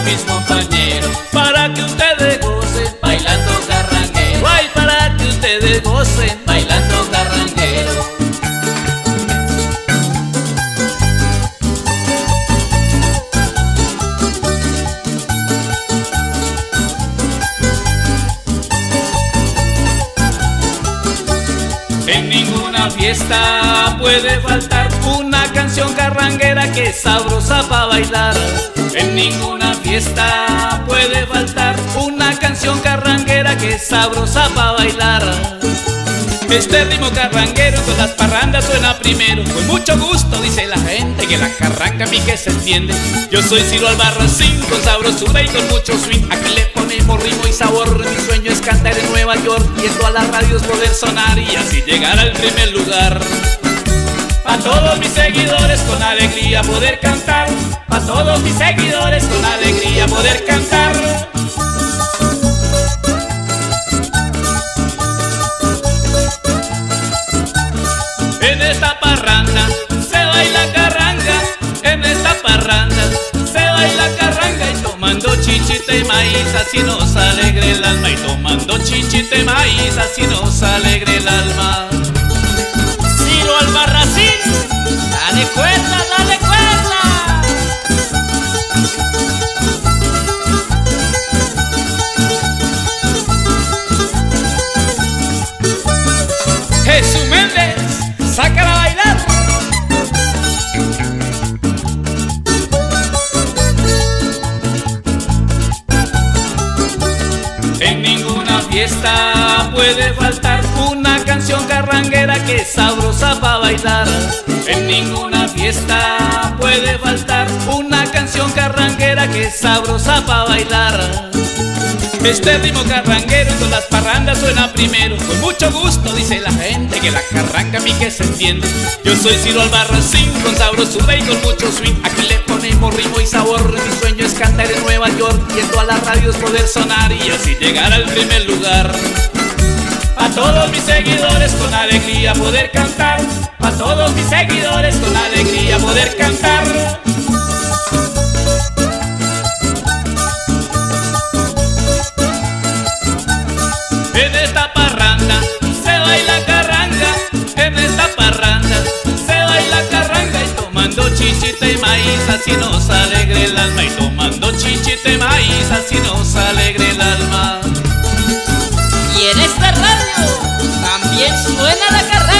mis compañeros, para que ustedes gocen bailando carranguero. Ay, para que ustedes gocen bailando carranguero. En ninguna fiesta puede faltar una canción carranguera que es sabrosa para bailar. En ninguna fiesta puede faltar una canción carranguera que es sabrosa para bailar. Este ritmo carranguero en todas las parrandas suena primero. Con mucho gusto dice la gente que la carranga a mí que se entiende. Yo soy Ciro Albarracín, con sabrosura y con mucho swing. Aquí le ponemos ritmo y sabor. Mi sueño es cantar en Nueva York y en todas las radios poder sonar y así llegar al primer lugar. Pa' todos mis seguidores con alegría poder cantar. Pa' todos mis seguidores con alegría poder cantar. En esta parranda se baila carranga, en esta parranda se baila carranga y tomando chichita y maíz así nos alegre el alma. Y tomando chichita y maíz así nos alegre el alma. Ciro Albarracín, dale cuerda, dale cuerda. Jesús Méndez, sácala a bailar. En ninguna fiesta puede faltar una canción carranguera que es sabrosa para bailar. En ninguna fiesta puede faltar una canción carranguera que es sabrosa para bailar. Este ritmo carranguero en todas las parrandas suena primero. Con mucho gusto dice la gente que la carranga a mí que se entiende. Yo soy Ciro Albarracín, con sabrosura y con mucho swing. Aquí le ponemos ritmo y sabor. Mi sueño es cantar en Nueva York y en todas las radios poder sonar y así llegar al primer lugar. Pa' todos mis seguidores con alegría poder cantar. Pa' todos mis seguidores con alegría poder cantar. En esta parranda se baila carranga, en esta parranda se baila carranga y tomando chichita y maíz así nos alegre el alma. Y tomando chichita y maíz así nos alegre el alma. Y en esta radio también suena la carranga.